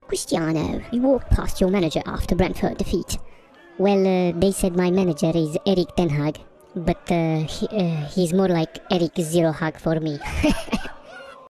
Cristiano, you walked past your manager after Brentford defeat. Well, they said my manager is Erik Ten Hag, but he's more like Erik Zero Hag for me.